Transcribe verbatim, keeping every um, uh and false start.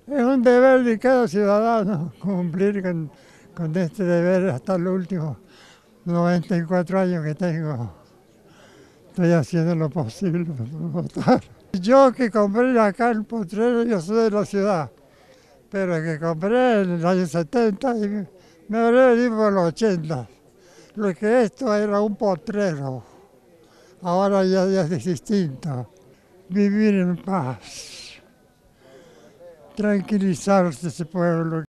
Es un deber de cada ciudadano cumplir con, con este deber hasta los últimos noventa y cuatro años que tengo. Estoy haciendo lo posible para votar. Yo que compré acá en Potrero, yo soy de la ciudad, pero que compré en el año setenta y me habré venido por los ochenta. Lo que esto era un potrero, ahora ya, ya es distinto. Vivir en paz, tranquilizarse ese pueblo.